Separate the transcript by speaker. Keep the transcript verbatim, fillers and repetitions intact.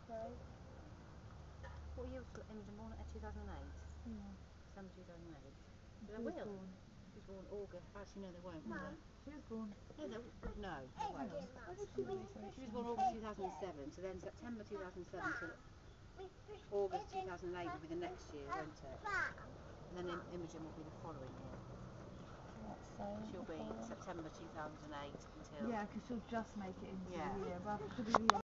Speaker 1: What year was Imogen born? two thousand eight?
Speaker 2: Yeah.
Speaker 1: December two thousand eight.
Speaker 2: She
Speaker 1: They
Speaker 2: was
Speaker 1: will.
Speaker 2: born.
Speaker 1: She was born August. Actually, no, they won't.
Speaker 2: No, she was born.
Speaker 1: No, they, no, they won't.
Speaker 2: She
Speaker 1: She was born August two thousand seven, so then September two thousand seven till August two thousand eight will be the next year, won't it? And then Im- Imogen will be the following year. She'll be September two thousand eight until...
Speaker 2: Yeah, because she'll just make it into
Speaker 1: Yeah.
Speaker 2: the year. Well, she'll be the year